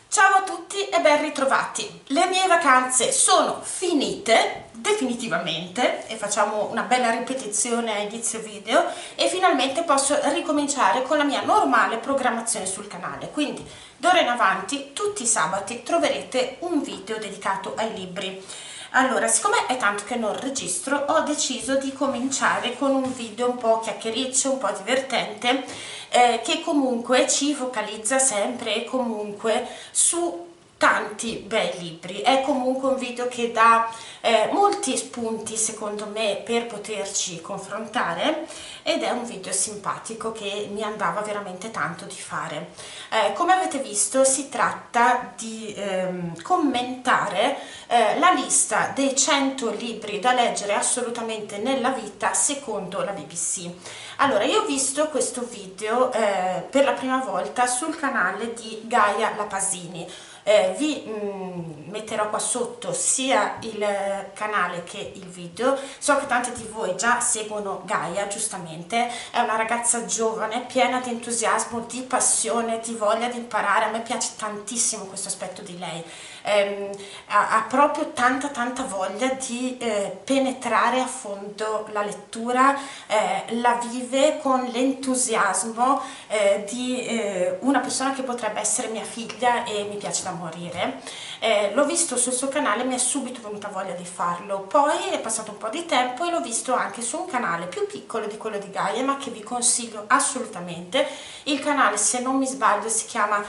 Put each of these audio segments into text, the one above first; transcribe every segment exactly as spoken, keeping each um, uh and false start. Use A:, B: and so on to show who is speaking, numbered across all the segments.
A: Ciao a tutti e ben ritrovati. Le mie vacanze sono finite definitivamente e facciamo una bella ripetizione a inizio video e finalmente posso ricominciare con la mia normale programmazione sul canale. Quindi d'ora in avanti tutti i sabati troverete un video dedicato ai libri. Allora, siccome è tanto che non registro, ho deciso di cominciare con un video un po' chiacchiericcio, un po' divertente, eh, che comunque ci focalizza sempre e comunque su tanti bei libri. È comunque un video che dà eh, molti spunti secondo me per poterci confrontare ed è un video simpatico che mi andava veramente tanto di fare. Eh, come avete visto si tratta di ehm, commentare eh, la lista dei cento libri da leggere assolutamente nella vita secondo la B B C. Allora, io ho visto questo video eh, per la prima volta sul canale di Gaia Lapasini. Eh, vi mh, metterò qua sotto sia il canale che il video. So che tanti di voi già seguono Gaia, giustamente, è una ragazza giovane, piena di entusiasmo, di passione, di voglia di imparare. A me piace tantissimo questo aspetto di lei. Eh, ha, ha proprio tanta tanta voglia di eh, penetrare a fondo la lettura, eh, la vive con l'entusiasmo eh, di eh, una persona che potrebbe essere mia figlia e mi piace da morire. Eh, l'ho visto sul suo canale, mi è subito venuta voglia di farlo, poi è passato un po' di tempo e l'ho visto anche su un canale più piccolo di quello di Gaia, ma che vi consiglio assolutamente. Il canale, se non mi sbaglio, si chiama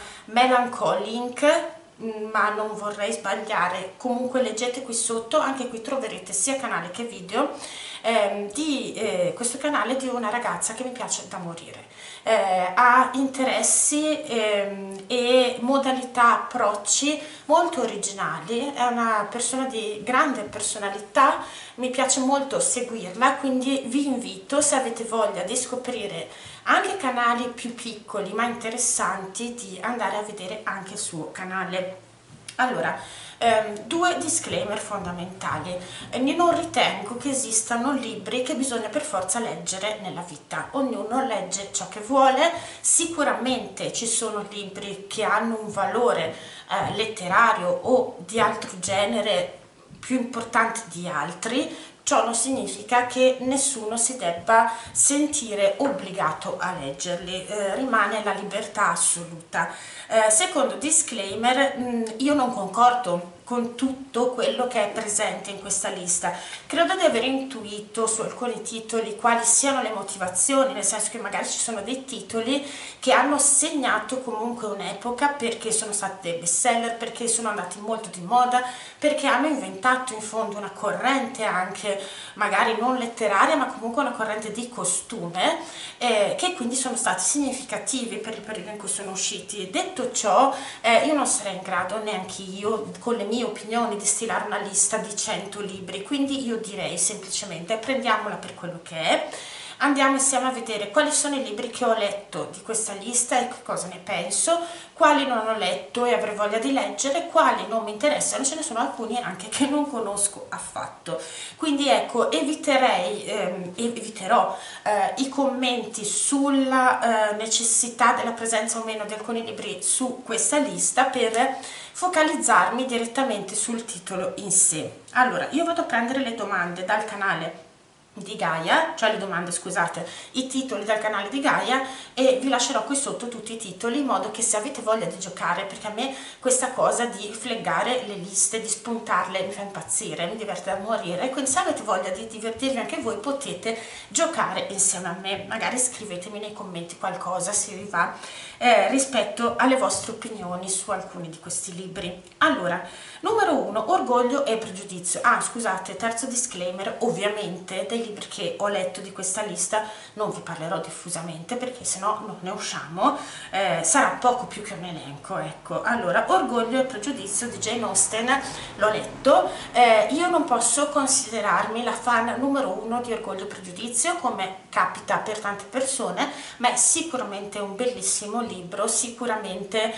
A: Melancholic, ma non vorrei sbagliare. Comunque leggete qui sotto, anche qui troverete sia canale che video ehm, di eh, questo canale di una ragazza che mi piace da morire. Eh, ha interessi ehm, e modalità, approcci molto originali, è una persona di grande personalità, mi piace molto seguirla, quindi vi invito, se avete voglia di scoprire anche canali più piccoli ma interessanti, di andare a vedere anche il suo canale. Allora, ehm, due disclaimer fondamentali. Eh, io non ritengo che esistano libri che bisogna per forza leggere nella vita. Ognuno legge ciò che vuole. Sicuramente ci sono libri che hanno un valore eh, letterario o di altro genere più importante di altri. Ciò non significa che nessuno si debba sentire obbligato a leggerli, eh, rimane la libertà assoluta. Eh, secondo disclaimer, mh, io non concordo con tutto quello che è presente in questa lista. Credo di aver intuito su alcuni titoli quali siano le motivazioni, nel senso che magari ci sono dei titoli che hanno segnato comunque un'epoca perché sono stati dei bestseller, perché sono andati molto di moda, perché hanno inventato in fondo una corrente anche magari non letteraria ma comunque una corrente di costume, eh, che quindi sono stati significativi per il periodo in cui sono usciti. Detto ciò, eh, io non sarei in grado neanche io con le mie opinioni di stilare una lista di cento libri, quindi io direi semplicemente prendiamola per quello che è. Andiamo insieme a vedere quali sono i libri che ho letto di questa lista e che cosa ne penso, quali non ho letto e avrei voglia di leggere, quali non mi interessano. Ce ne sono alcuni anche che non conosco affatto. Quindi ecco, eviterei, ehm, eviterò eh, i commenti sulla eh, necessità della presenza o meno di alcuni libri su questa lista per focalizzarmi direttamente sul titolo in sé. Allora, io vado a prendere le domande dal canale di Gaia, cioè le domande, scusate, i titoli dal canale di Gaia, e vi lascerò qui sotto tutti i titoli in modo che se avete voglia di giocare, perché a me questa cosa di fleggare le liste, di spuntarle mi fa impazzire, mi diverte da morire, quindi se avete voglia di divertirvi anche voi potete giocare insieme a me. Magari scrivetemi nei commenti qualcosa se vi va eh, rispetto alle vostre opinioni su alcuni di questi libri. Allora, numero uno, Orgoglio e Pregiudizio. Ah, scusate, terzo disclaimer, ovviamente dei libri che ho letto di questa lista non vi parlerò diffusamente perché sennò non ne usciamo, eh, sarà poco più che un elenco, ecco. Allora, Orgoglio e Pregiudizio di Jane Austen l'ho letto, eh, io non posso considerarmi la fan numero uno di Orgoglio e Pregiudizio come capita per tante persone, ma è sicuramente un bellissimo libro, sicuramente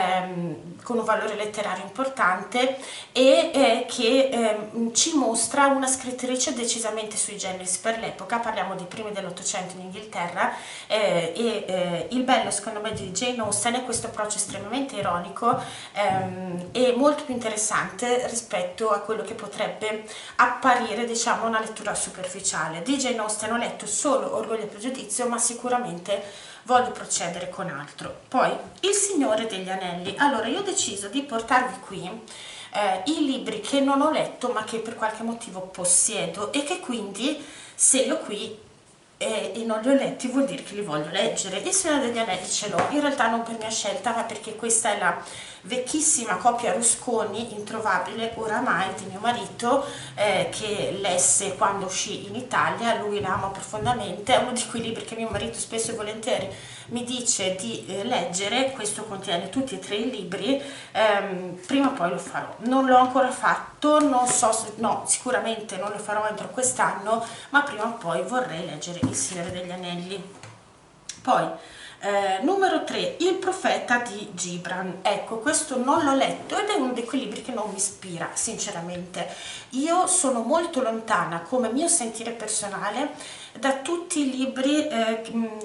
A: ehm, con un valore letterario importante e eh, che ehm, ci mostra una scrittrice decisamente sui generis. Ellis per l'epoca, parliamo dei primi dell'Ottocento in Inghilterra, eh, e eh, il bello secondo me di Jane Austen è questo approccio estremamente ironico ehm, e molto più interessante rispetto a quello che potrebbe apparire, diciamo, una lettura superficiale. Di Jane Austen ho letto solo Orgoglio e Pregiudizio, ma sicuramente voglio procedere con altro. Poi Il Signore degli Anelli. Allora, io ho deciso di portarvi qui eh, i libri che non ho letto ma che per qualche motivo possiedo e che quindi, se li ho qui e, e non li ho letti, vuol dire che li voglio leggere. Il Signore degli Anelli ce l'ho, in realtà non per mia scelta, ma perché questa è la vecchissima copia Rusconi, introvabile oramai, di mio marito, eh, che lesse quando uscì in Italia. Lui la ama profondamente, è uno di quei libri che mio marito spesso e volentieri mi dice di eh, leggere. Questo contiene tutti e tre i libri, ehm, prima o poi lo farò, non l'ho ancora fatto, non so se, no, sicuramente non lo farò entro quest'anno, ma prima o poi vorrei leggere Il Signore degli Anelli. Poi Eh, numero tre, Il Profeta di Gibran. Ecco, questo non l'ho letto ed è uno di quei libri che non mi ispira, sinceramente. Io sono molto lontana, come mio sentire personale, da tutti i libri eh,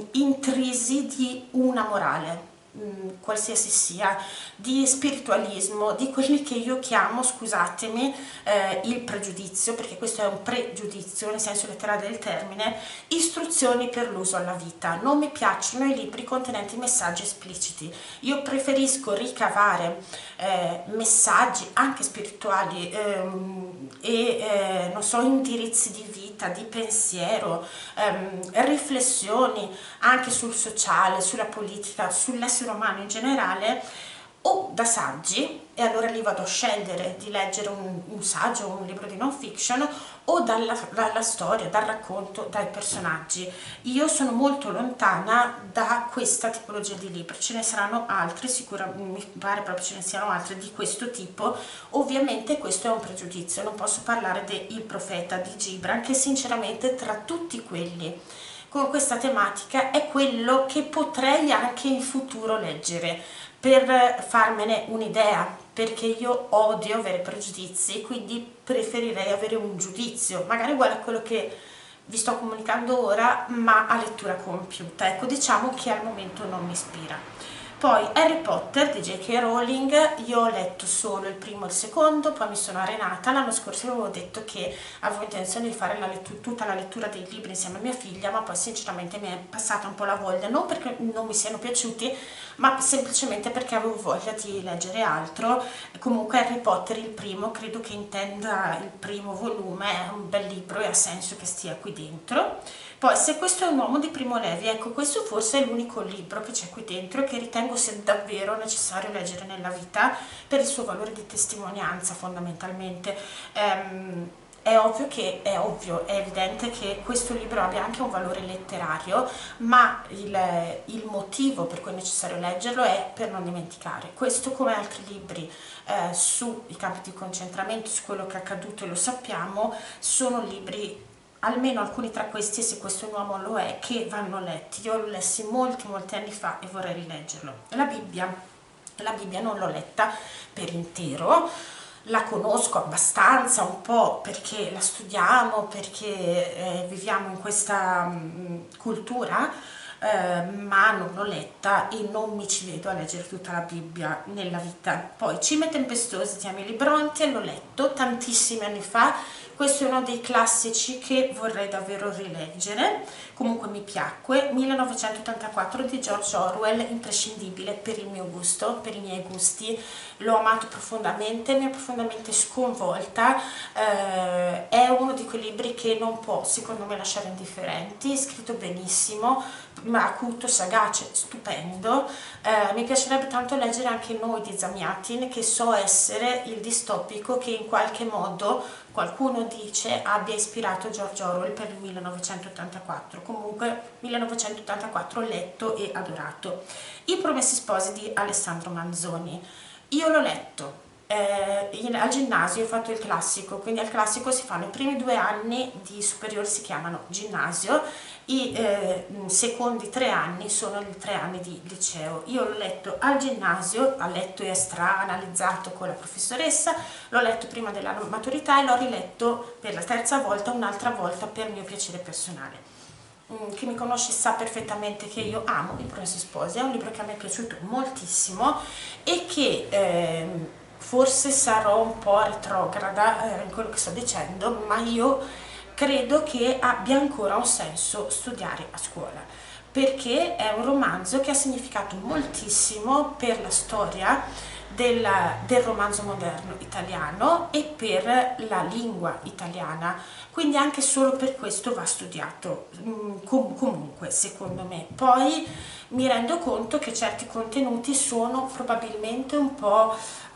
A: intrisi di una morale, mh, qualsiasi sia, di spiritualismo, di quelli che io chiamo, scusatemi, eh, il pregiudizio, perché questo è un pregiudizio nel senso letterale del termine, istruzioni per l'uso alla vita. Non mi piacciono i libri contenenti messaggi espliciti, io preferisco ricavare eh, messaggi anche spirituali ehm, e eh, non so, indirizzi di vita, di pensiero, ehm, riflessioni anche sul sociale, sulla politica, sull'essere umano in generale, o da saggi, e allora lì vado a scegliere di leggere un, un saggio o un libro di non fiction, o dalla, dalla storia, dal racconto, dai personaggi. Io sono molto lontana da questa tipologia di libri, ce ne saranno altri, sicuramente mi pare proprio ce ne siano altri di questo tipo. Ovviamente questo è un pregiudizio, non posso parlare di Il Profeta di Gibran, che sinceramente tra tutti quelli con questa tematica è quello che potrei anche in futuro leggere, per farmene un'idea, perché io odio avere pregiudizi, quindi preferirei avere un giudizio, magari uguale a quello che vi sto comunicando ora, ma a lettura compiuta. Ecco, diciamo che al momento non mi ispira. Poi Harry Potter di J K Rowling, io ho letto solo il primo e il secondo, poi mi sono arenata. L'anno scorso avevo detto che avevo intenzione di fare la tutta la lettura dei libri insieme a mia figlia, ma poi sinceramente mi è passata un po' la voglia, non perché non mi siano piaciuti, ma semplicemente perché avevo voglia di leggere altro. Comunque Harry Potter, il primo, credo che intenda il primo volume, è un bel libro e ha senso che stia qui dentro. Poi Se questo è un uomo di Primo Levi, ecco, questo forse è l'unico libro che c'è qui dentro e che ritengo sia davvero necessario leggere nella vita per il suo valore di testimonianza, fondamentalmente. Ehm, È ovvio che, è ovvio, è evidente che questo libro abbia anche un valore letterario, ma il, il motivo per cui è necessario leggerlo è per non dimenticare. Questo, come altri libri eh, sui campi di concentramento, su quello che è accaduto, e lo sappiamo, sono libri, almeno alcuni tra questi, Se questo un uomo lo è, che vanno letti. Io lo lessi molti molti anni fa e vorrei rileggerlo. La Bibbia, la Bibbia non l'ho letta per intero, la conosco abbastanza, un po' perché la studiamo, perché eh, viviamo in questa mh, cultura, eh, ma non l'ho letta e non mi ci vedo a leggere tutta la Bibbia nella vita. Poi Cime tempestose di Emily Bronte, l'ho letto tantissimi anni fa. Questo è uno dei classici che vorrei davvero rileggere, comunque mi piacque. millenovecentottantaquattro di George Orwell, imprescindibile per il mio gusto, per i miei gusti, l'ho amato profondamente, mi ha profondamente sconvolta, eh, è uno di quei libri che non può, secondo me, lasciare indifferenti, scritto benissimo, ma acuto, sagace, stupendo. Eh, mi piacerebbe tanto leggere anche Noi di Zamiatin, che so essere il distopico che in qualche modo qualcuno dice abbia ispirato George Orwell per il millenovecentottantaquattro. Comunque millenovecentottantaquattro letto e adorato. I Promessi Sposi di Alessandro Manzoni, io l'ho letto, eh, in, al ginnasio ho fatto il classico, quindi al classico si fanno i primi due anni di superiore, si chiamano ginnasio, i eh, secondi tre anni sono i tre anni di liceo. Io l'ho letto al ginnasio, ho letto e stra-analizzato con la professoressa, l'ho letto prima della maturità e l'ho riletto per la terza volta, un'altra volta per mio piacere personale. Chi mi conosce sa perfettamente che io amo I Promessi Sposi, è un libro che a me è piaciuto moltissimo e che eh, forse sarò un po' retrograda eh, in quello che sto dicendo, ma io credo che abbia ancora un senso studiare a scuola, perché è un romanzo che ha significato moltissimo per la storia del, del romanzo moderno italiano e per la lingua italiana, quindi anche solo per questo va studiato com comunque, secondo me. Poi mi rendo conto che certi contenuti sono probabilmente un po' eh,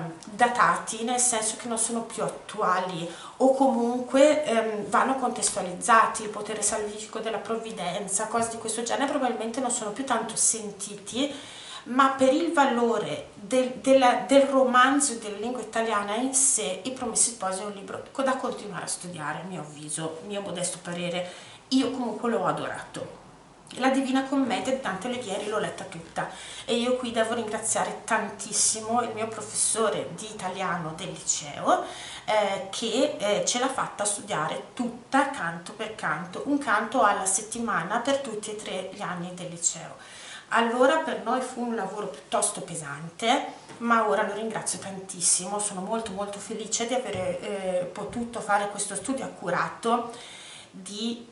A: datati, nel senso che non sono più attuali o comunque ehm, vanno contestualizzati. Il potere salvifico della provvidenza, cose di questo genere probabilmente non sono più tanto sentiti, ma per il valore del, del, del romanzo e della lingua italiana in sé, I Promessi Sposi è un libro da continuare a studiare, a mio avviso, mio modesto parere. Io comunque l'ho adorato. La Divina Commedia di Dante Alighieri l'ho letta tutta e io qui devo ringraziare tantissimo il mio professore di italiano del liceo eh, che eh, ce l'ha fatta studiare tutta canto per canto, un canto alla settimana per tutti e tre gli anni del liceo. Allora per noi fu un lavoro piuttosto pesante, ma ora lo ringrazio tantissimo, sono molto molto felice di aver eh, potuto fare questo studio accurato di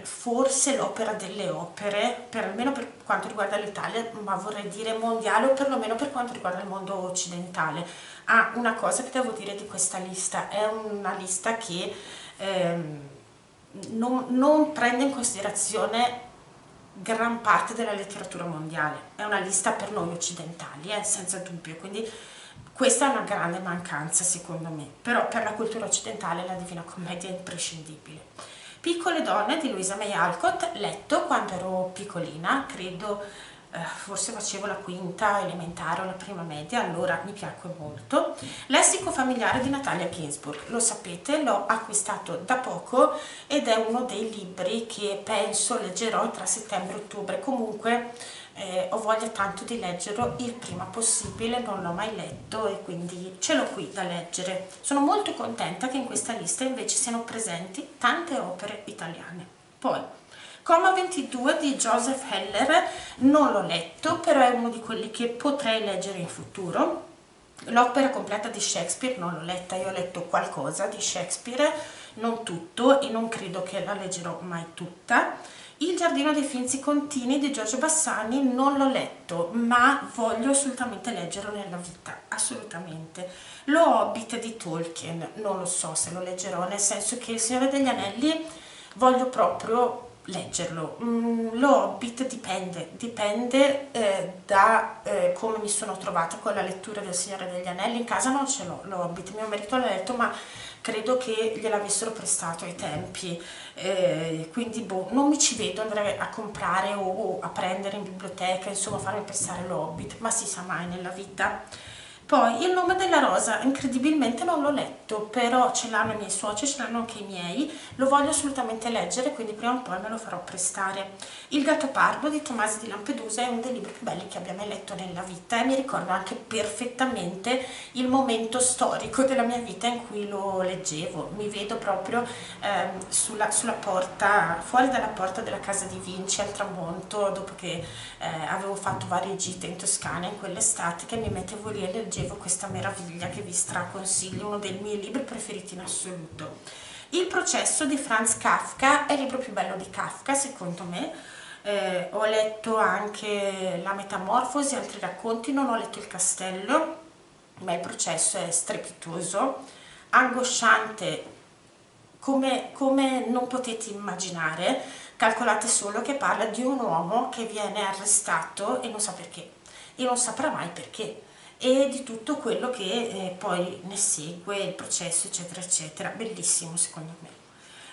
A: forse l'opera delle opere, per almeno per quanto riguarda l'Italia, ma vorrei dire mondiale o perlomeno per quanto riguarda il mondo occidentale. Ah, una cosa che devo dire di questa lista, è una lista che ehm, non, non prende in considerazione gran parte della letteratura mondiale, è una lista per noi occidentali, eh, senza dubbio, quindi questa è una grande mancanza secondo me, però per la cultura occidentale la Divina Commedia è imprescindibile. Piccole donne di Louisa May Alcott, letto quando ero piccolina, credo eh, forse facevo la quinta elementare o la prima media, allora mi piacque molto. Lessico familiare di Natalia Ginzburg, lo sapete, l'ho acquistato da poco ed è uno dei libri che penso leggerò tra settembre e ottobre. Comunque eh, ho voglia tanto di leggerlo il prima possibile, non l'ho mai letto e quindi ce l'ho qui da leggere. Sono molto contenta che in questa lista invece siano presenti tante opere italiane. Poi Coma ventidue di Joseph Heller non l'ho letto, però è uno di quelli che potrei leggere in futuro. L'opera completa di Shakespeare non l'ho letta, io ho letto qualcosa di Shakespeare, non tutto, e non credo che la leggerò mai tutta. Il Giardino dei Finzi Contini di Giorgio Bassani non l'ho letto, ma voglio assolutamente leggerlo nella vita, assolutamente. Lo Hobbit di Tolkien, non lo so se lo leggerò, nel senso che Il Signore degli Anelli voglio proprio leggerlo. Mm, lo Hobbit dipende, dipende eh, da eh, come mi sono trovata con la lettura del Signore degli Anelli. In casa non ce l'ho, lo Hobbit, mio marito l'ha letto, ma credo che gliel'avessero prestato ai tempi, eh, quindi boh, non mi ci vedo andare a comprare o, o a prendere in biblioteca, insomma farmi pensare lo Hobbit, ma si sa mai nella vita. Poi Il Nome della Rosa, incredibilmente non l'ho letto, però ce l'hanno i miei suoceri, ce l'hanno anche i miei, lo voglio assolutamente leggere, quindi prima o poi me lo farò prestare. Il Gattopardo di Tomasi di Lampedusa è uno dei libri più belli che abbia mai letto nella vita e mi ricordo anche perfettamente il momento storico della mia vita in cui lo leggevo. Mi vedo proprio ehm, sulla, sulla porta, fuori dalla porta della casa di Vinci al tramonto, dopo che eh, avevo fatto varie gite in Toscana in quell'estate, che mi mettevo lì e leggevo questa meraviglia che vi straconsiglio, uno dei miei libri preferiti in assoluto. Il Processo di Franz Kafka è il libro più bello di Kafka secondo me. Eh, ho letto anche La Metamorfosi, altri racconti, non ho letto Il Castello, ma Il Processo è strepitoso, angosciante come, come non potete immaginare. Calcolate solo che parla di un uomo che viene arrestato e non sa perché, e non saprà mai perché, e di tutto quello che eh, poi ne segue, il processo eccetera eccetera. Bellissimo secondo me.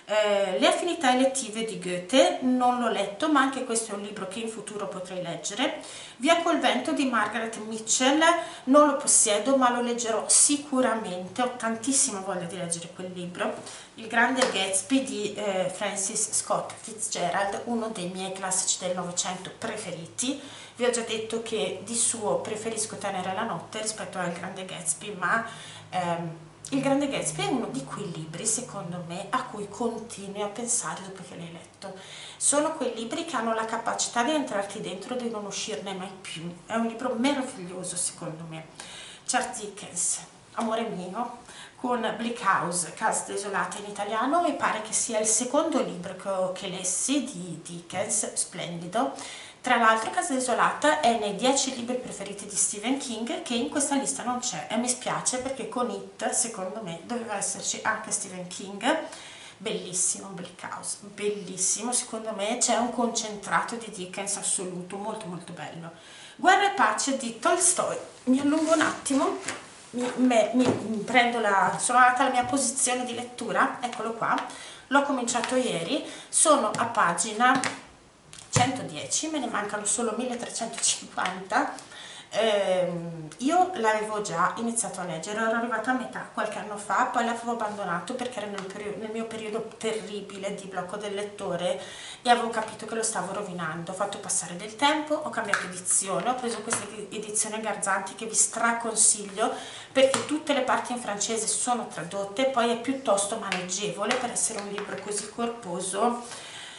A: Eh, Le affinità elettive di Goethe non l'ho letto, ma anche questo è un libro che in futuro potrei leggere. Via col vento di Margaret Mitchell non lo possiedo, ma lo leggerò sicuramente, ho tantissima voglia di leggere quel libro. Il grande Gatsby di eh, Francis Scott Fitzgerald, uno dei miei classici del Novecento preferiti. Vi ho già detto che di suo preferisco Tenere la notte rispetto al grande Gatsby, ma ehm, il grande Gatsby è uno di quei libri, secondo me, a cui continui a pensare dopo che l'hai letto. Sono quei libri che hanno la capacità di entrarti dentro e di non uscirne mai più. È un libro meraviglioso, secondo me. Charles Dickens, amore mio, con Bleak House, Casa desolata in italiano, mi pare che sia il secondo libro che, ho, che lessi di Dickens, splendido. Tra l'altro Casa desolata è nei dieci libri preferiti di Stephen King, che in questa lista non c'è, e mi spiace perché con It, secondo me, doveva esserci anche Stephen King. Bellissimo Bleak House, bellissimo, secondo me c'è un concentrato di Dickens assoluto, molto molto bello. Guerra e pace di Tolstoi. Mi allungo un attimo, mi, me, mi prendo la, sono andata alla mia posizione di lettura, eccolo qua, l'ho cominciato ieri, sono a pagina centodieci, me ne mancano solo milletrecentocinquanta. Eh, io l'avevo già iniziato a leggere, ero arrivata a metà qualche anno fa, poi l'avevo abbandonato perché era nel, periodo, nel mio periodo terribile di blocco del lettore e avevo capito che lo stavo rovinando. Ho fatto passare del tempo, ho cambiato edizione, ho preso questa edizione Garzanti che vi straconsiglio perché tutte le parti in francese sono tradotte, poi è piuttosto maneggevole per essere un libro così corposo.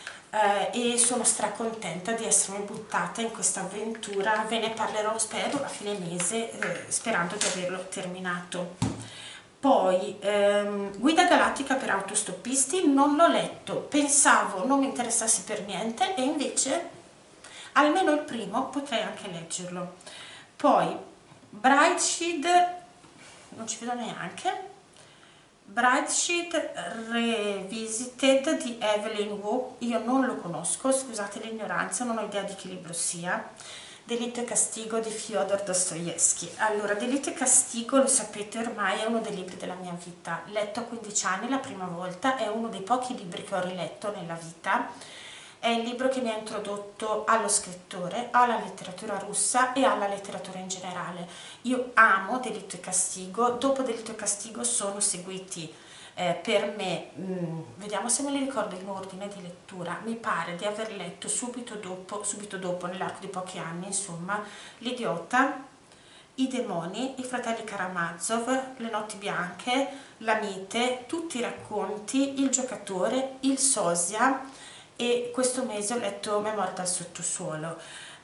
A: Uh, e sono stracontenta di essermi buttata in questa avventura. Ve ne parlerò, spero, a fine mese, eh, sperando di averlo terminato. Poi ehm, Guida galattica per autostoppisti, non l'ho letto, pensavo non mi interessasse per niente e invece almeno il primo potrei anche leggerlo. Poi Brideshead, non ci vedo neanche. Brideshead Revisited di Evelyn Waugh, io non lo conosco, scusate l'ignoranza, non ho idea di che libro sia. Delitto e castigo di Fyodor Dostoevsky. Allora, Delitto e castigo, lo sapete ormai, è uno dei libri della mia vita, letto a quindici anni la prima volta, è uno dei pochi libri che ho riletto nella vita. È il libro che mi ha introdotto allo scrittore, alla letteratura russa e alla letteratura in generale. Io amo Delitto e Castigo, dopo Delitto e Castigo sono seguiti eh, per me, mh, vediamo se me li ricordo in ordine di lettura, mi pare di aver letto subito dopo, subito dopo nell'arco di pochi anni, insomma, L'Idiota, I demoni, I fratelli Karamazov, Le notti bianche, La mite, tutti i racconti, Il giocatore, Il sosia, e questo mese ho letto Memoria dal sottosuolo.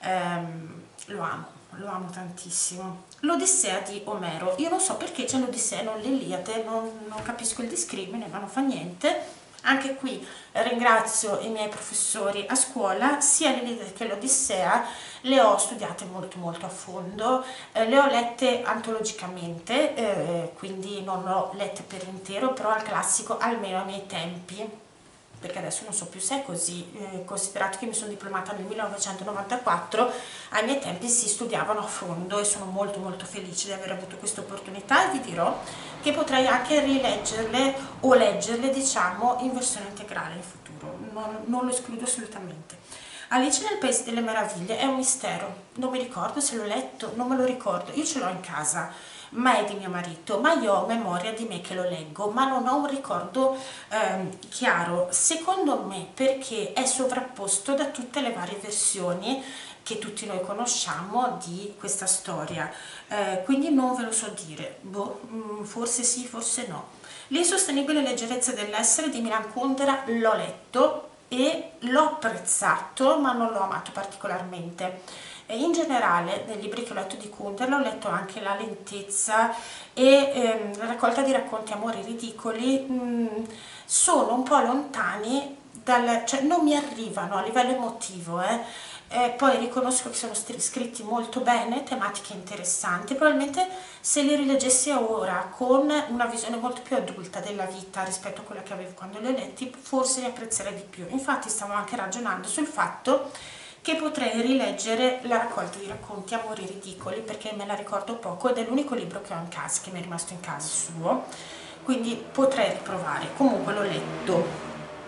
A: ehm, lo amo, lo amo tantissimo. L'Odissea di Omero, io non so perché c'è l'Odissea e non l'Iliade, non, non capisco il discrimine, ma non fa niente. Anche qui ringrazio i miei professori a scuola, sia l'Iliade che l'Odissea le ho studiate molto molto a fondo, eh, le ho lette antologicamente, eh, quindi non le ho lette per intero, però al classico, almeno ai miei tempi, perché adesso non so più se è così, eh, considerato che mi sono diplomata nel millenovecentonovantaquattro, ai miei tempi si studiavano a fondo e sono molto molto felice di aver avuto questa opportunità e vi dirò che potrei anche rileggerle o leggerle, diciamo, in versione integrale in futuro, non, non lo escludo assolutamente. Alice nel Paese delle Meraviglie è un mistero, non mi ricordo se l'ho letto, non me lo ricordo, io ce l'ho in casa, ma è di mio marito, ma io ho memoria di me che lo leggo, ma non ho un ricordo ehm, chiaro, secondo me perché è sovrapposto da tutte le varie versioni che tutti noi conosciamo di questa storia, eh, quindi non ve lo so dire, boh, mh, forse sì, forse no. L'insostenibile leggerezza dell'essere di Milan Kundera l'ho letto e l'ho apprezzato, ma non l'ho amato particolarmente. E in generale, nei libri che ho letto di Kundera, ho letto anche La lentezza e ehm, la raccolta di racconti amori ridicoli, mh, sono un po' lontani dal, cioè non mi arrivano a livello emotivo, eh. Eh, poi riconosco che sono scritti molto bene, tematiche interessanti, probabilmente se li rileggessi ora con una visione molto più adulta della vita rispetto a quella che avevo quando li ho letti, forse li apprezzerei di più. Infatti stavo anche ragionando sul fatto che potrei rileggere la raccolta di racconti Amori ridicoli, perché me la ricordo poco ed è l'unico libro che ho in casa, che mi è rimasto in casa suo, quindi potrei riprovare. Comunque l'ho letto.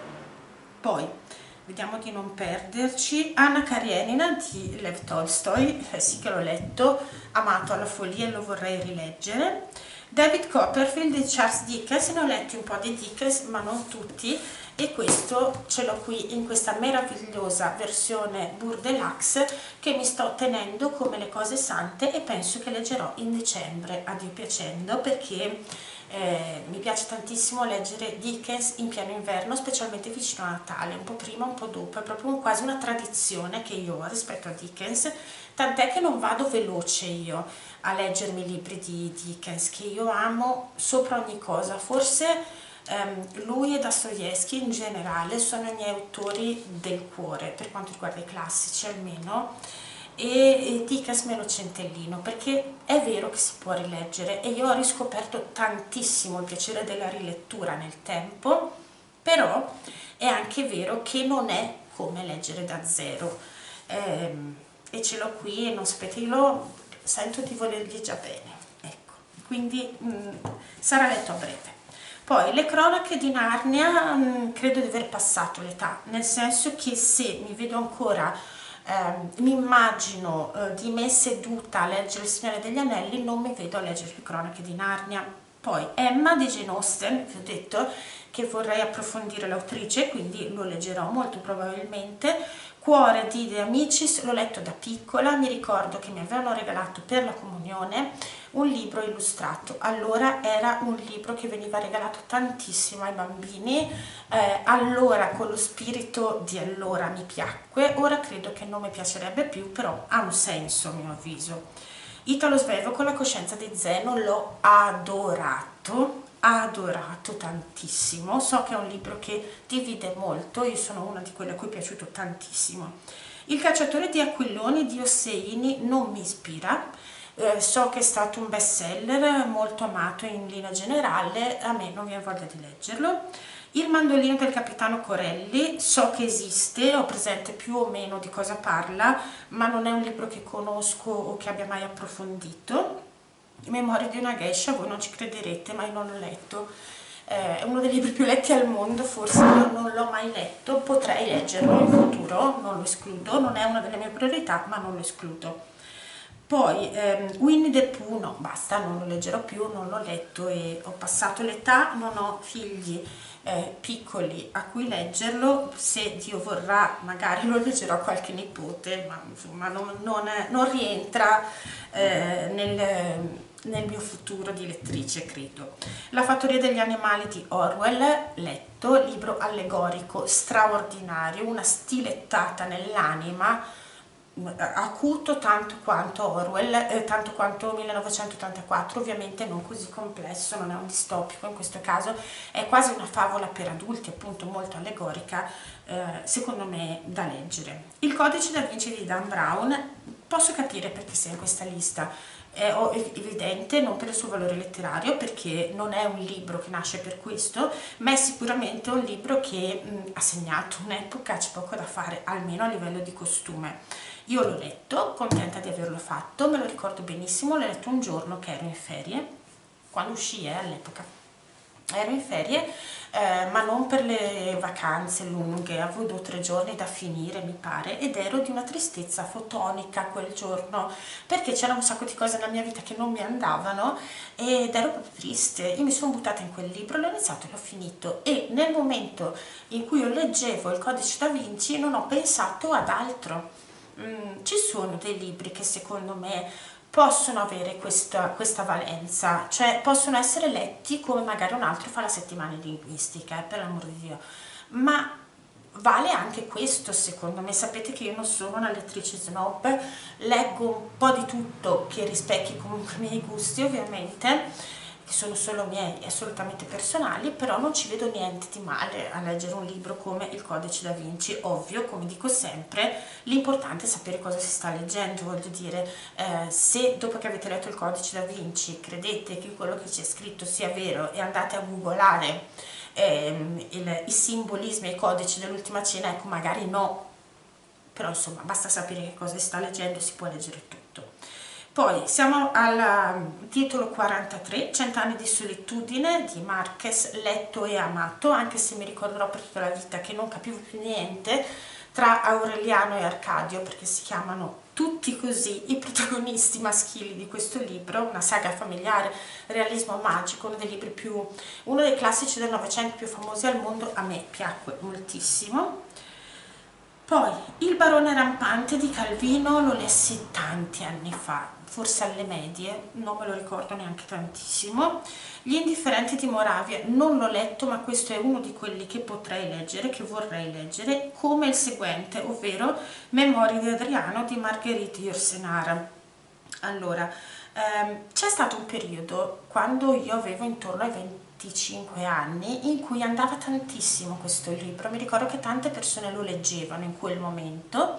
A: Poi vediamo di non perderci Anna Karenina di Lev Tolstoi, eh sì che l'ho letto, amato alla follia e lo vorrei rileggere. David Copperfield di Charles Dickens, ne ho letti un po' di Dickens ma non tutti, e questo ce l'ho qui in questa meravigliosa versione Bur Deluxe che mi sto tenendo come le cose sante e penso che leggerò in dicembre, a Dio piacendo, perché eh, mi piace tantissimo leggere Dickens in pieno inverno, specialmente vicino a Natale, un po' prima, un po' dopo, è proprio quasi una tradizione che io ho rispetto a Dickens, tant'è che non vado veloce io a leggermi i libri di Dickens, che io amo sopra ogni cosa. Forse Um, lui e Dostoevsky in generale sono i miei autori del cuore, per quanto riguarda i classici almeno, e, e Dickens me lo centellino, perché è vero che si può rileggere e io ho riscoperto tantissimo il piacere della rilettura nel tempo, però è anche vero che non è come leggere da zero, um, e ce l'ho qui e non sapete, io lo sento di volergli già bene, ecco, quindi um, sarà letto a breve. Poi le cronache di Narnia, mh, credo di aver passato l'età, nel senso che se mi vedo ancora, eh, mi immagino eh, di me seduta a leggere Il Signore degli Anelli, non mi vedo a leggere le cronache di Narnia. Poi Emma di Jane Austen, vi ho detto che vorrei approfondire l'autrice, quindi lo leggerò molto probabilmente. Cuore di De Amicis, l'ho letto da piccola, mi ricordo che mi avevano regalato per la comunione un libro illustrato, allora era un libro che veniva regalato tantissimo ai bambini, eh, allora con lo spirito di allora mi piacque, ora credo che non mi piacerebbe più, però ha un senso a mio avviso. Italo Svevo con la coscienza di Zeno l'ho adorato, adorato tantissimo, so che è un libro che divide molto, io sono una di quelle a cui è piaciuto tantissimo. Il cacciatore di aquiloni di Osseini non mi ispira, eh, so che è stato un best seller molto amato in linea generale, a me non mi ha voglia di leggerlo. Il mandolino del capitano Corelli, so che esiste, ho presente più o meno di cosa parla, ma non è un libro che conosco o che abbia mai approfondito. Memorie di una geisha, voi non ci crederete, ma io non l'ho letto, eh, è uno dei libri più letti al mondo, forse io non l'ho mai letto, potrei leggerlo in futuro, non lo escludo, non è una delle mie priorità, ma non lo escludo. Poi ehm, Winnie the Pooh, no, basta, non lo leggerò più, non l'ho letto e ho passato l'età, non ho figli eh, piccoli a cui leggerlo, se Dio vorrà magari lo leggerò a qualche nipote, ma insomma non, non, non rientra eh, nel, nel mio futuro di lettrice, credo. La fattoria degli animali di Orwell, letto, libro allegorico straordinario, una stilettata nell'anima, acuto tanto quanto Orwell, eh, tanto quanto millenovecentottantaquattro, ovviamente non così complesso, non è un distopico in questo caso, è quasi una favola per adulti, appunto molto allegorica, eh, secondo me da leggere. Il codice da Vinci di Dan Brown, posso capire perché sia in questa lista, è evidente, non per il suo valore letterario, perché non è un libro che nasce per questo, ma è sicuramente un libro che mh, ha segnato un'epoca, c'è poco da fare, almeno a livello di costume. Io l'ho letto, contenta di averlo fatto, me lo ricordo benissimo, l'ho letto un giorno che ero in ferie, quando uscì eh, all'epoca, ero in ferie, eh, ma non per le vacanze lunghe, avevo due o tre giorni da finire mi pare, ed ero di una tristezza fotonica quel giorno, perché c'era un sacco di cose nella mia vita che non mi andavano ed ero proprio triste. Io mi sono buttata in quel libro, l'ho iniziato e l'ho finito, e nel momento in cui io leggevo il codice da Vinci non ho pensato ad altro. Mm, ci sono dei libri che secondo me possono avere questa, questa valenza, cioè possono essere letti come magari un altro fa la settimana di linguistica, eh, per l'amor di Dio, ma vale anche questo secondo me. Sapete che io non sono una lettrice snob, leggo un po' di tutto che rispecchi comunque i miei gusti, ovviamente, che sono solo miei, assolutamente personali, però non ci vedo niente di male a leggere un libro come il Codice da Vinci. Ovvio, come dico sempre, l'importante è sapere cosa si sta leggendo, voglio dire, eh, se dopo che avete letto il Codice da Vinci credete che quello che c'è scritto sia vero e andate a googolare eh, il, i simbolismi e i codici dell'Ultima Cena, ecco, magari no, però insomma basta sapere che cosa si sta leggendo e si può leggere tutto. Poi siamo al titolo quarantatré, Cent'anni di solitudine di Marquez, letto e amato, anche se mi ricorderò per tutta la vita che non capivo più niente tra Aureliano e Arcadio, perché si chiamano tutti così i protagonisti maschili di questo libro, una saga familiare, realismo magico, uno dei libri più, uno dei classici del Novecento più famosi al mondo. A me piacque moltissimo. Poi Il barone rampante di Calvino lo lessi tanti anni fa, forse alle medie, non me lo ricordo neanche tantissimo. Gli indifferenti di Moravia non l'ho letto, ma questo è uno di quelli che potrei leggere, che vorrei leggere, come il seguente, ovvero Memorie di Adriano di Marguerite Yourcenar. Allora, ehm, c'è stato un periodo, quando io avevo intorno ai venticinque anni, in cui andava tantissimo questo libro. Mi ricordo che tante persone lo leggevano in quel momento.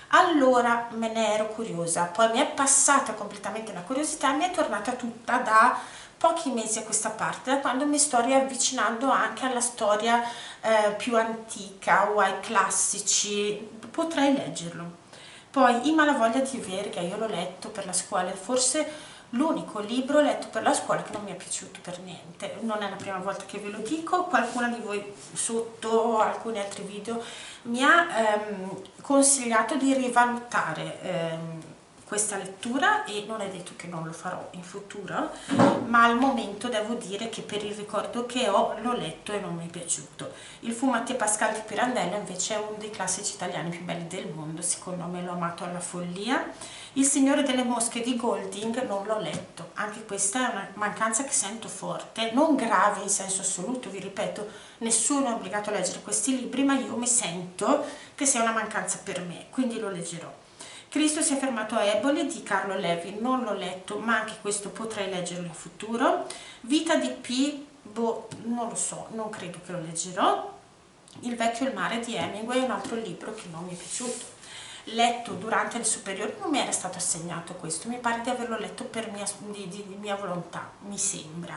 A: Allora me ne ero curiosa, poi mi è passata completamente la curiosità e mi è tornata tutta da pochi mesi a questa parte, da quando mi sto riavvicinando anche alla storia eh, più antica o ai classici. Potrei leggerlo. Poi I Malavoglia di Verga, io l'ho letto per la scuola, forse l'unico libro letto per la scuola che non mi è piaciuto per niente. Non è la prima volta che ve lo dico, qualcuna di voi sotto alcuni altri video mi ha ehm, consigliato di rivalutare ehm, questa lettura, e non è detto che non lo farò in futuro, ma al momento devo dire che per il ricordo che ho l'ho letto e non mi è piaciuto. Il Fu Mattia Pascal di Pirandello invece è uno dei classici italiani più belli del mondo, secondo me l'ho amato alla follia. Il Signore delle Mosche di Golding non l'ho letto, anche questa è una mancanza che sento forte, non grave in senso assoluto, vi ripeto, nessuno è obbligato a leggere questi libri, ma io mi sento che sia una mancanza per me, quindi lo leggerò. Cristo si è fermato a Eboli di Carlo Levi, non l'ho letto, ma anche questo potrei leggerlo in futuro. Vita di P, boh, non lo so, non credo che lo leggerò. Il vecchio e il mare di Hemingway è un altro libro che non mi è piaciuto. Letto durante il superiore, non mi era stato assegnato questo, mi pare di averlo letto per mia, di, di, di mia volontà, mi sembra.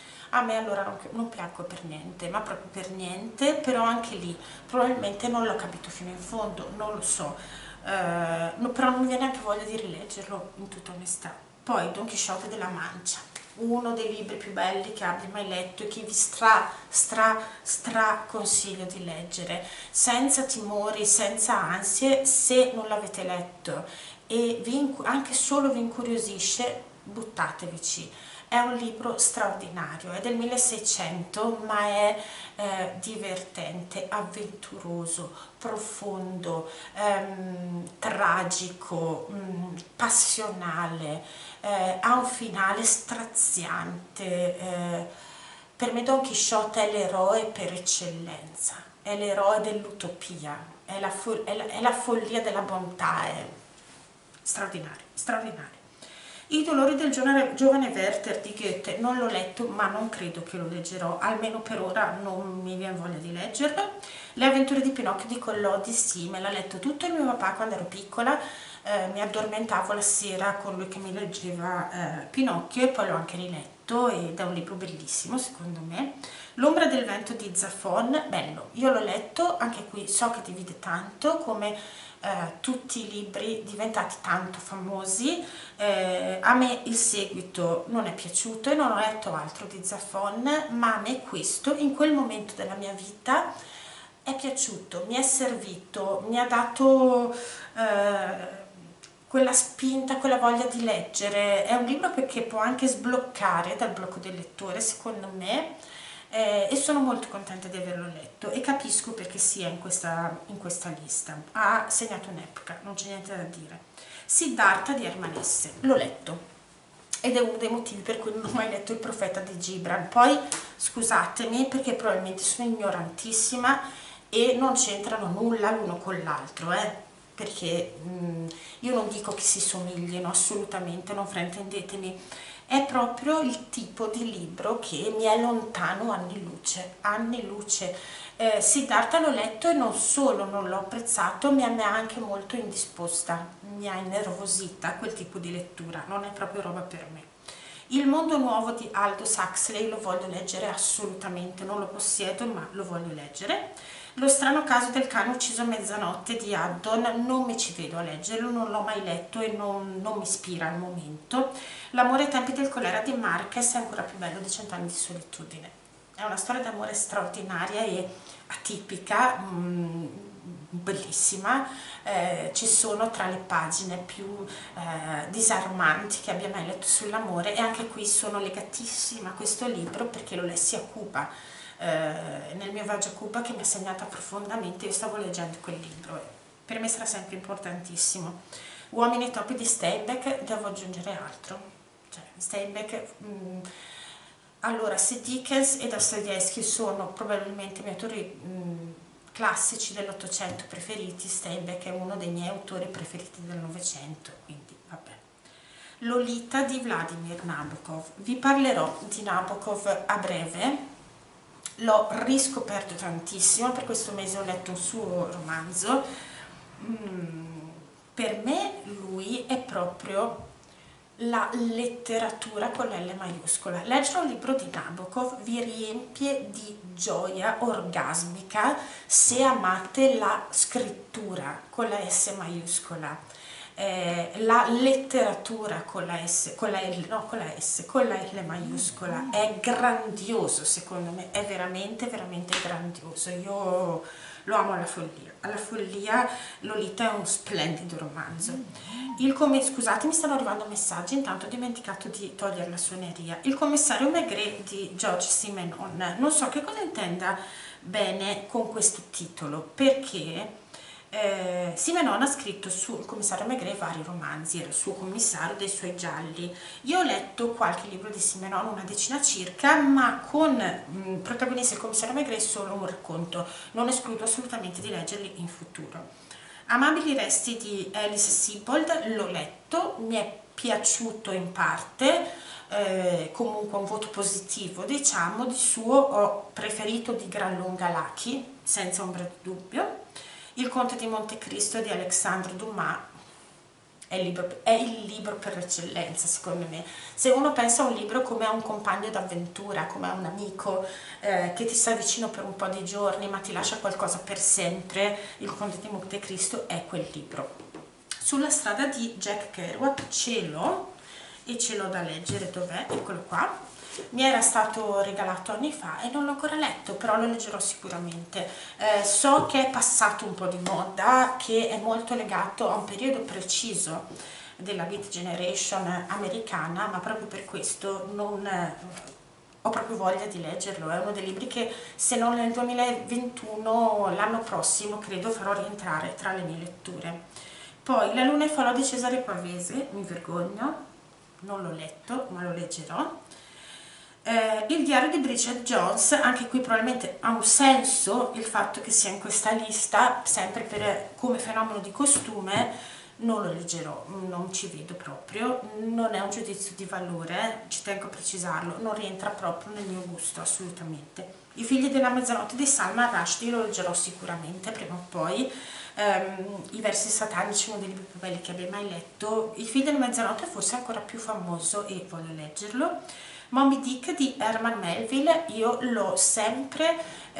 A: A me allora non, non piacque per niente, ma proprio per niente, però anche lì probabilmente non l'ho capito fino in fondo, non lo so. Uh, no, però non mi viene anche voglia di rileggerlo, in tutta onestà. Poi Don Chisciotte della Mancia, uno dei libri più belli che abbia mai letto e che vi stra stra stra consiglio di leggere senza timori, senza ansie. Se non l'avete letto e vi anche solo vi incuriosisce, buttatevici. È un libro straordinario, è del milleseicento, ma è eh, divertente, avventuroso, profondo, ehm, tragico, mh, passionale, eh, ha un finale straziante. Eh, per me Don Chisciotte è l'eroe per eccellenza, è l'eroe dell'utopia, è, è, è la follia della bontà, è straordinario, straordinario. I dolori del giovane, giovane Werther di Goethe non l'ho letto, ma non credo che lo leggerò, almeno per ora non mi viene voglia di leggerlo. Le avventure di Pinocchio di Collodi, sì, me l'ha letto tutto il mio papà quando ero piccola, eh, mi addormentavo la sera con lui che mi leggeva eh, Pinocchio, e poi l'ho anche riletto ed è un libro bellissimo secondo me. L'ombra del vento di Zafon, bello, io l'ho letto, anche qui so che divide tanto, come Uh, tutti i libri diventati tanto famosi. Eh, a me il seguito non è piaciuto e non ho letto altro di Zafon, ma a me questo in quel momento della mia vita è piaciuto, mi è servito, mi ha dato uh, quella spinta, quella voglia di leggere. È un libro che può anche sbloccare dal blocco del lettore, secondo me. Eh, e sono molto contenta di averlo letto e capisco perché sia in questa, in questa lista. Ha segnato un'epoca, non c'è niente da dire. Siddhartha di Hermann Hesse, l'ho letto ed è uno dei motivi per cui non ho mai letto Il profeta di Gibran. Poi scusatemi perché probabilmente sono ignorantissima e non c'entrano nulla l'uno con l'altro, eh? Perché mh, io non dico che si somiglino assolutamente, non fraintendetemi. È proprio il tipo di libro che mi è lontano anni luce, anni luce. Eh, Siddhartha l'ho letto e non solo non l'ho apprezzato, mi ha anche molto indisposta, mi ha innervosita quel tipo di lettura, non è proprio roba per me. Il mondo nuovo di Aldous Huxley lo voglio leggere assolutamente, non lo possiedo ma lo voglio leggere. Lo strano caso del cane ucciso a mezzanotte di Addon, non mi ci vedo a leggerlo, non l'ho mai letto e non, non mi ispira al momento. L'amore ai tempi del colera di Marquez è ancora più bello di Cent'anni di solitudine. È una storia d'amore straordinaria e atipica, mh, bellissima. Eh, ci sono tra le pagine più eh, disarmanti che abbia mai letto sull'amore, e anche qui sono legatissima a questo libro perché lo lessi a Cuba, eh, nel mio viaggio a Cuba, che mi ha segnata profondamente. Io stavo leggendo quel libro e per me sarà sempre importantissimo. Uomini e topi di Steinbeck, devo aggiungere altro, cioè Steinbeck, mh, allora, se Dickens e Dostoevsky sono probabilmente i miei autori mh, classici dell'Ottocento preferiti, Steinbeck è uno dei miei autori preferiti del Novecento, quindi vabbè. Lolita di Vladimir Nabokov. Vi parlerò di Nabokov a breve, l'ho riscoperto tantissimo, per questo mese ho letto un suo romanzo. Mm, per me lui è proprio la letteratura con l'L maiuscola. Leggere un libro di Nabokov vi riempie di gioia orgasmica se amate la scrittura con la S maiuscola. Eh, la letteratura con la S, con la L, no, con la S, con la L maiuscola è grandioso, secondo me, è veramente, veramente grandioso. Io lo amo alla follia. Alla follia. Lolita è un splendido romanzo. Il come, scusate, mi stanno arrivando messaggi, intanto ho dimenticato di togliere la suoneria. Il commissario Maigret di Georges Simenon. Non so che cosa intenda bene con questo titolo, perché eh, Simenon ha scritto sul commissario Maigret vari romanzi, era il suo commissario dei suoi gialli. Io ho letto qualche libro di Simenon, una decina circa, ma con mh, protagonista il commissario Maigret solo un racconto. Non escludo assolutamente di leggerli in futuro. Amabili resti di Alice Sebold l'ho letto, mi è piaciuto in parte, eh, comunque un voto positivo, diciamo. Di suo ho preferito di gran lunga Lucky, senza ombra di dubbio. Il Conte di Montecristo di Alexandre Dumas è il, libro, è il libro per eccellenza, secondo me. Se uno pensa a un libro come a un compagno d'avventura, come a un amico eh, che ti sta vicino per un po' di giorni ma ti lascia qualcosa per sempre, il Conte di Montecristo è quel libro. Sulla strada di Jack Kerouac ce l'ho e ce l'ho da leggere. Dov'è? Eccolo qua. Mi era stato regalato anni fa e non l'ho ancora letto, però lo leggerò sicuramente. Eh, so che è passato un po' di moda, che è molto legato a un periodo preciso della Beat Generation americana, ma proprio per questo non, eh, ho proprio voglia di leggerlo. È uno dei libri che, se non nel duemilaventuno, l'anno prossimo credo farò rientrare tra le mie letture. Poi La luna e falò di Cesare Pavese, mi vergogno, non l'ho letto, ma lo leggerò. Eh, il diario di Bridget Jones, anche qui probabilmente ha un senso il fatto che sia in questa lista, sempre per, come fenomeno di costume. Non lo leggerò, non ci vedo proprio, non è un giudizio di valore, ci tengo a precisarlo, non rientra proprio nel mio gusto, assolutamente. I figli della mezzanotte di Salman Rushdie lo leggerò sicuramente prima o poi. Um, I versi satanici, uno dei libri più belli che abbia mai letto. I figli della mezzanotte forse è ancora più famoso e voglio leggerlo. Moby Dick di Herman Melville, io l'ho sempre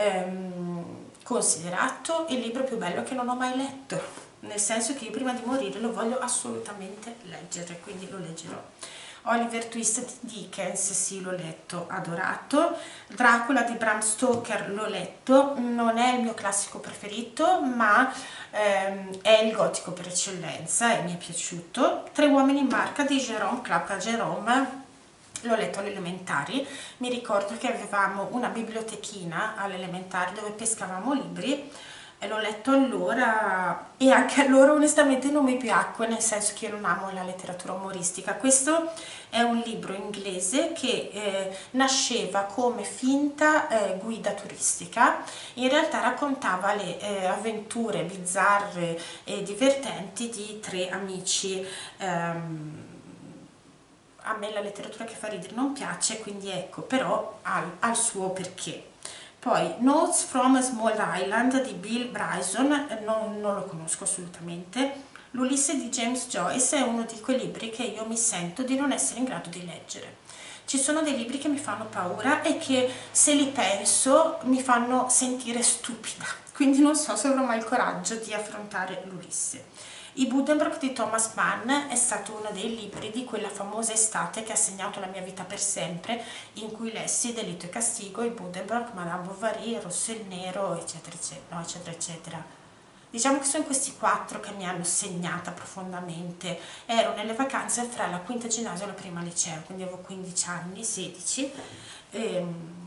A: um, considerato il libro più bello che non ho mai letto, nel senso che io prima di morire lo voglio assolutamente leggere, quindi lo leggerò. Oliver Twist di Dickens, sì, l'ho letto, adorato. Dracula di Bram Stoker l'ho letto, non è il mio classico preferito, ma ehm, è il gotico per eccellenza e mi è piaciuto. Tre uomini in barca di Jérôme Claude Jérôme, l'ho letto alle elementari. Mi ricordo che avevamo una bibliotechina alle elementari dove pescavamo libri e l'ho letto allora, e anche allora onestamente non mi piacque, nel senso che io non amo la letteratura umoristica. Questo è un libro inglese che eh, nasceva come finta eh, guida turistica, in realtà raccontava le eh, avventure bizzarre e divertenti di tre amici. ehm, a me la letteratura che fa ridere non piace, quindi ecco, però ha, ha il suo perché. Poi Notes from a Small Island di Bill Bryson, non, non lo conosco assolutamente. L'Ulisse di James Joyce è uno di quei libri che io mi sento di non essere in grado di leggere. Ci sono dei libri che mi fanno paura e che, se li penso, mi fanno sentire stupida, quindi non so se avrò mai il coraggio di affrontare l'Ulisse. I Buddenbrook di Thomas Mann è stato uno dei libri di quella famosa estate che ha segnato la mia vita per sempre, in cui lessi Delitto e Castigo, i Buddenbrook, Madame Bovary, Rosso e il Nero, eccetera eccetera, no, eccetera eccetera. Diciamo che sono questi quattro che mi hanno segnata profondamente. Ero nelle vacanze fra la quinta ginnasio e la prima liceo, quindi avevo quindici anni, sedici, e,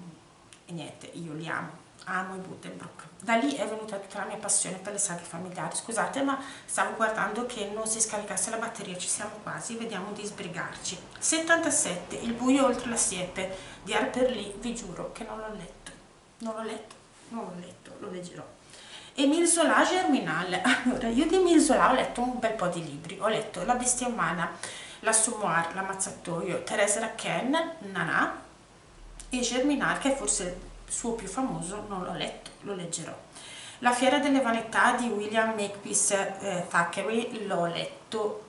A: e niente, io li amo. Amo i Buddenbrook. Da lì è venuta tutta la mia passione per le saghe familiari. Scusate, ma stavo guardando che non si scaricasse la batteria, ci siamo quasi, vediamo di sbrigarci. settantasette, Il buio oltre la siepe di Harper Lee, vi giuro che non l'ho letto. Non l'ho letto, non l'ho letto, lo leggerò. Émile Zola, Germinal. Allora, io di Émile Zola ho letto un bel po' di libri. Ho letto La bestia umana, L'Assommoir, L'ammazzatoio, Thérèse Raquin, Nana e Germinal, che è forse il suo più famoso, non l'ho letto, lo leggerò. La fiera delle vanità di William Makepeace eh, Thackeray, l'ho letto,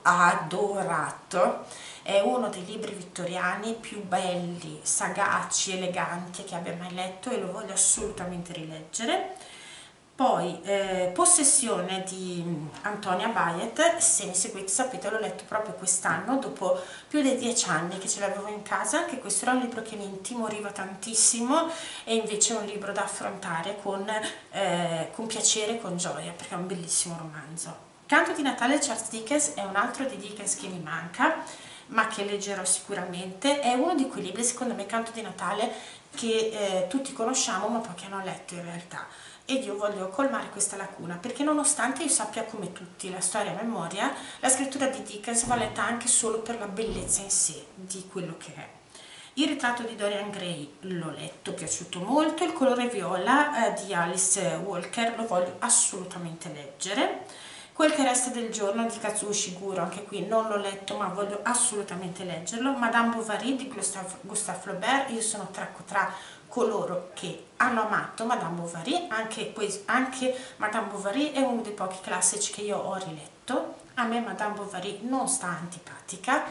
A: adorato. È uno dei libri vittoriani più belli, sagaci, eleganti che abbia mai letto e lo voglio assolutamente rileggere. Poi eh, Possessione di Antonia Bayet, se mi seguite sapete l'ho letto proprio quest'anno, dopo più di dieci anni che ce l'avevo in casa. Anche questo era un libro che mi intimoriva tantissimo e invece è un libro da affrontare con, eh, con piacere e con gioia, perché è un bellissimo romanzo. Canto di Natale di Charles Dickens è un altro di Dickens che mi manca, ma che leggerò sicuramente. È uno di quei libri, secondo me, Canto di Natale, che eh, tutti conosciamo ma pochi hanno letto in realtà. Ed io voglio colmare questa lacuna, perché nonostante io sappia come tutti la storia a memoria, la scrittura di Dickens va letta anche solo per la bellezza in sé di quello che è. Il ritratto di Dorian Gray l'ho letto, piaciuto molto. Il colore viola eh, di Alice Walker lo voglio assolutamente leggere. Quel che resta del giorno di Kazuo Ishiguro, anche qui non l'ho letto ma voglio assolutamente leggerlo. Madame Bovary di Gustave, Gustave Flaubert, io sono tra, tra coloro che hanno amato Madame Bovary, anche, anche Madame Bovary è uno dei pochi classici che io ho riletto. A me Madame Bovary non sta antipatica,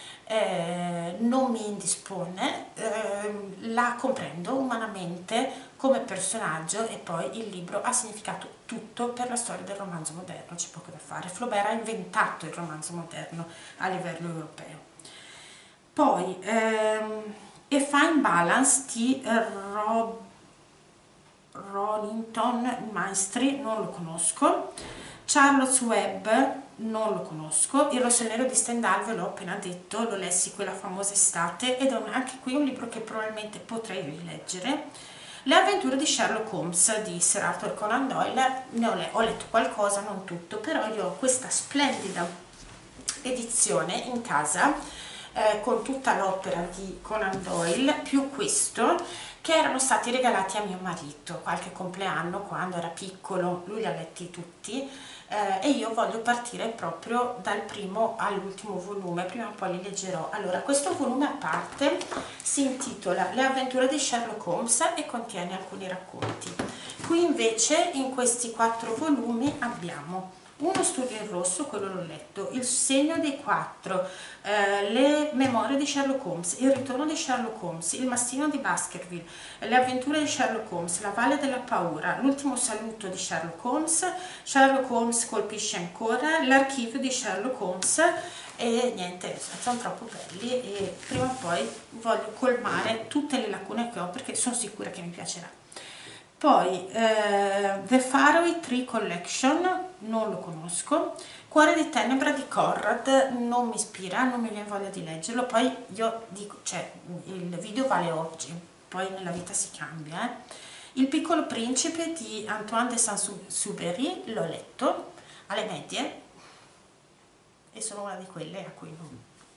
A: eh, non mi indispone, eh, la comprendo umanamente come personaggio e poi il libro ha significato tutto per la storia del romanzo moderno, c'è poco da fare. Flaubert ha inventato il romanzo moderno a livello europeo. Poi ehm, A Fine Balance di Rob Rollington Maestri, non lo conosco. Charlotte's Web non lo conosco. Il Rosso e il Nero di Stendhal ve l'ho appena detto, lo lessi quella famosa estate ed è un, anche qui un libro che probabilmente potrei rileggere. Le avventure di Sherlock Holmes di Sir Arthur Conan Doyle, ne ho, le ho letto qualcosa, non tutto, però io ho questa splendida edizione in casa eh, con tutta l'opera di Conan Doyle più questo, che erano stati regalati a mio marito qualche compleanno quando era piccolo, lui li ha letti tutti eh, e io voglio partire proprio dal primo all'ultimo volume, prima o poi li leggerò. Allora, questo volume a parte si intitola Le avventure di Sherlock Holmes e contiene alcuni racconti. Qui invece in questi quattro volumi abbiamo Uno studio in rosso, quello l'ho letto, Il segno dei quattro, eh, Le memorie di Sherlock Holmes, Il ritorno di Sherlock Holmes, Il mastino di Baskerville, Le avventure di Sherlock Holmes, La valle della paura, L'ultimo saluto di Sherlock Holmes, Sherlock Holmes colpisce ancora, L'archivio di Sherlock Holmes e niente, sono troppo belli e prima o poi voglio colmare tutte le lacune che ho perché sono sicura che mi piacerà. Poi eh, The Faroe Tree Collection, non lo conosco. Cuore di tenebra di Conrad, non mi ispira, non mi viene voglia di leggerlo. Poi io dico, cioè il video vale oggi, poi nella vita si cambia. Eh. Il piccolo principe di Antoine de Saint-Exupéry l'ho letto alle medie e sono una di quelle a cui non...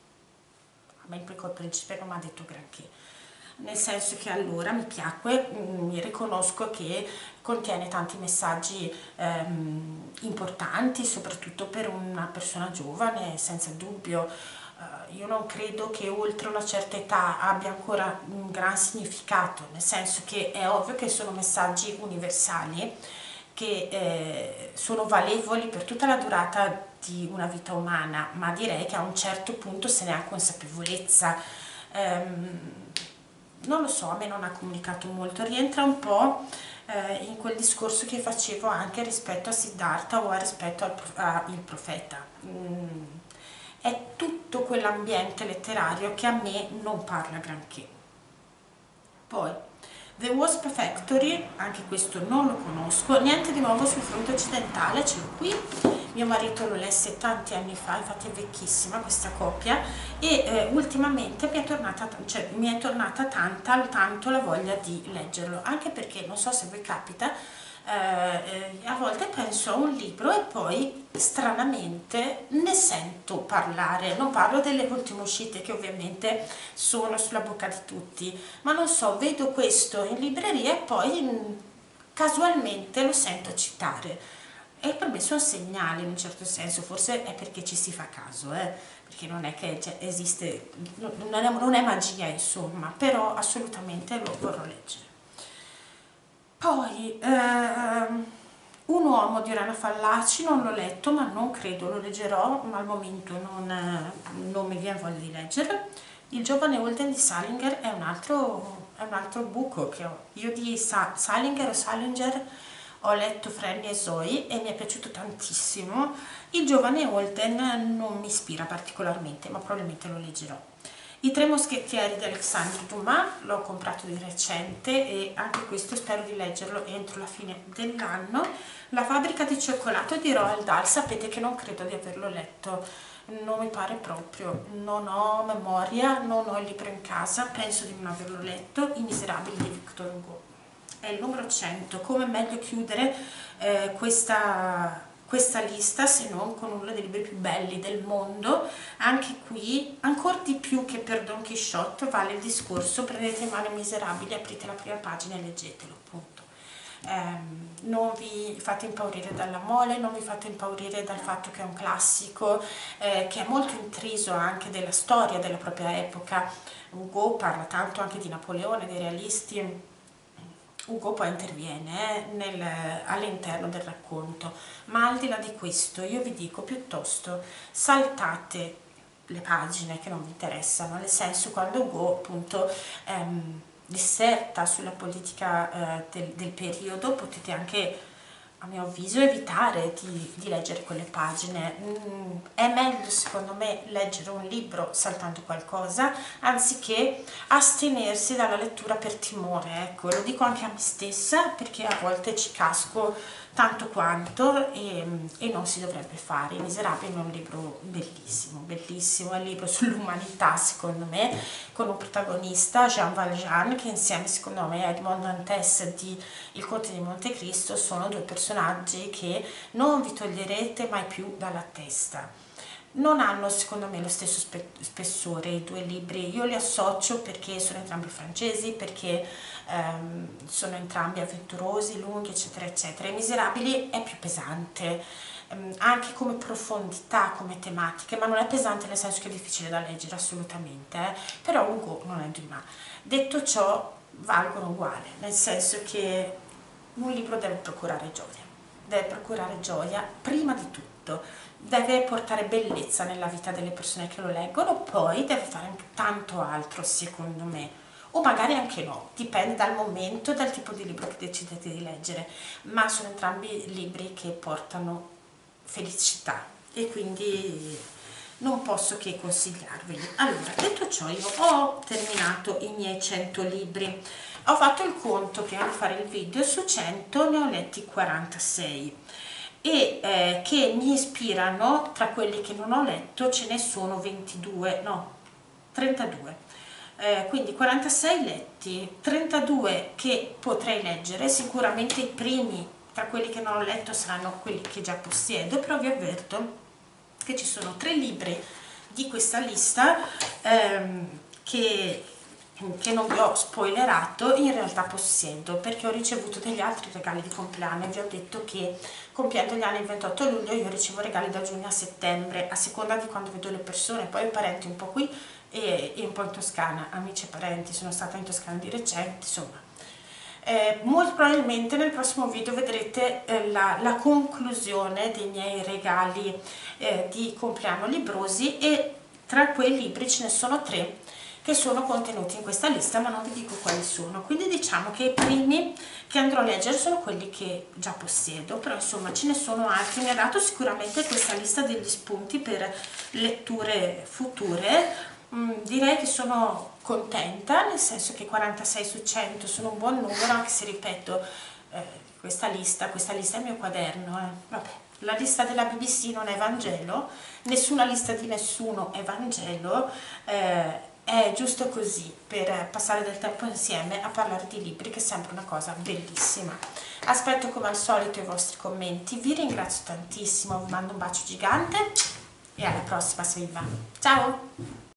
A: A me il piccolo principe non mi ha detto granché. Nel senso che allora mi piacque, mi riconosco che contiene tanti messaggi ehm, importanti, soprattutto per una persona giovane, senza dubbio. Uh, io non credo che oltre una certa età abbia ancora un gran significato, nel senso che è ovvio che sono messaggi universali, che eh, sono valevoli per tutta la durata di una vita umana, ma direi che a un certo punto se ne ha consapevolezza. Um, non lo so, a me non ha comunicato molto, rientra un po' eh, in quel discorso che facevo anche rispetto a Siddhartha o a rispetto al prof- a il profeta. Mm, è tutto quell'ambiente letterario che a me non parla granché. Poi The Wasp Factory, anche questo non lo conosco, niente di nuovo sul fronte occidentale, ce l'ho qui, mio marito lo lesse tanti anni fa, infatti è vecchissima questa copia, e eh, ultimamente mi è tornata, cioè, mi è tornata tanta, tanto la voglia di leggerlo, anche perché non so se vi capita, eh, a volte penso a un libro e poi stranamente ne sento parlare. Non parlo delle ultime uscite che ovviamente sono sulla bocca di tutti, ma non so, vedo questo in libreria e poi mh, casualmente lo sento citare, e per me sono segnali in un certo senso, forse è perché ci si fa caso, eh? Perché non è che cioè, esiste, non è, non è magia insomma, però assolutamente lo vorrò leggere. Poi ehm, Un uomo di Oriana Fallaci non l'ho letto, ma non credo lo leggerò, ma al momento non, non mi viene voglia di leggere. Il giovane Holden di Salinger è un altro, è un altro buco che ho. Io di Sa Salinger o Salinger ho letto Franny e Zoe e mi è piaciuto tantissimo. Il giovane Holden non mi ispira particolarmente, ma probabilmente lo leggerò. I tre moschettieri di Alexandre Dumas l'ho comprato di recente e anche questo spero di leggerlo entro la fine dell'anno. La fabbrica di cioccolato di Roald Dahl, sapete che non credo di averlo letto, non mi pare proprio, non ho memoria, non ho il libro in casa, penso di non averlo letto. I Miserabili di Victor Hugo è il numero cento. Come meglio chiudere eh, questa questa lista se non con uno dei libri più belli del mondo? Anche qui, ancora di più che per Don Quixote, vale il discorso: prendete in mano I Miserabili, aprite la prima pagina e leggetelo, punto. Um, non vi fate impaurire dalla mole, non vi fate impaurire dal fatto che è un classico, eh, che è molto intriso anche della storia della propria epoca. Hugo parla tanto anche di Napoleone, dei realisti. Ugo poi interviene eh, all'interno del racconto, ma al di là di questo io vi dico piuttosto saltate le pagine che non vi interessano, nel senso, quando Ugo appunto ehm, disserta sulla politica eh, del, del periodo, potete anche, a mio avviso, evitare di, di leggere quelle pagine. Mm, è meglio secondo me leggere un libro saltando qualcosa anziché astenersi dalla lettura per timore, ecco, lo dico anche a me stessa perché a volte ci casco tanto quanto e, e non si dovrebbe fare. I Miserabili è un libro bellissimo, bellissimo, è un libro sull'umanità secondo me, con un protagonista, Jean Valjean, che insieme secondo me a Edmond Dantes di Il Conte di Montecristo sono due personaggi che non vi toglierete mai più dalla testa. Non hanno secondo me lo stesso spe spessore i due libri, io li associo perché sono entrambi francesi, perché ehm, sono entrambi avventurosi, lunghi eccetera eccetera. I Miserabili è più pesante, ehm, anche come profondità, come tematiche, ma non è pesante nel senso che è difficile da leggere assolutamente, eh? Però Hugo non è Dumas. Detto ciò, valgono uguale, nel senso che un libro deve procurare gioia, deve procurare gioia prima di tutto, deve portare bellezza nella vita delle persone che lo leggono, poi deve fare anche tanto altro secondo me, o magari anche no, dipende dal momento e dal tipo di libro che decidete di leggere, ma sono entrambi libri che portano felicità e quindi non posso che consigliarveli. Allora, detto ciò, io ho terminato i miei cento libri. Ho fatto il conto prima di fare il video, su cento ne ho letti quarantasei e eh, che mi ispirano. Tra quelli che non ho letto ce ne sono ventidue, no, trentadue, eh, quindi quarantasei letti, trentadue che potrei leggere. Sicuramente i primi tra quelli che non ho letto saranno quelli che già possiedo, però vi avverto che ci sono tre libri di questa lista ehm, che che non vi ho spoilerato, in realtà possiedo, perché ho ricevuto degli altri regali di compleanno. Vi ho detto che compiendo gli anni il ventotto luglio io ricevo regali da giugno a settembre, a seconda di quando vedo le persone, poi ho parenti un po' qui e, e un po' in Toscana, amici e parenti, sono stata in Toscana di recente, insomma. Eh, molto probabilmente nel prossimo video vedrete eh, la, la conclusione dei miei regali eh, di compleanno librosi, e tra quei libri ce ne sono tre che sono contenuti in questa lista, ma non vi dico quali sono. Quindi diciamo che i primi che andrò a leggere sono quelli che già possiedo, però insomma ce ne sono altri. Mi ha dato sicuramente questa lista degli spunti per letture future. Mm, direi che sono contenta, nel senso che quarantasei su cento sono un buon numero, anche se ripeto, eh, questa lista, questa lista è il mio quaderno, eh. Vabbè, la lista della B B C non è Vangelo, nessuna lista di nessuno è Vangelo, eh, è giusto così, per passare del tempo insieme a parlare di libri, che sembra una cosa bellissima. Aspetto come al solito i vostri commenti, vi ringrazio tantissimo, vi mando un bacio gigante e alla prossima se vi va. Ciao!